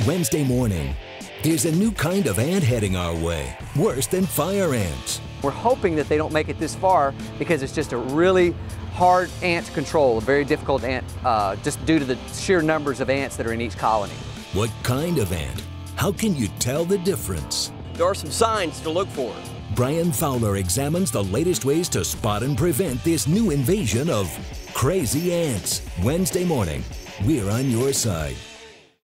Wednesday morning. There's a new kind of ant heading our way, worse than fire ants. We're hoping that they don't make it this far because it's just a really hard ant to control, a very difficult ant, just due to the sheer numbers of ants that are in each colony. What kind of ant? How can you tell the difference? There are some signs to look for. Brian Fowler examines the latest ways to spot and prevent this new invasion of crazy ants. Wednesday morning, we're on your side.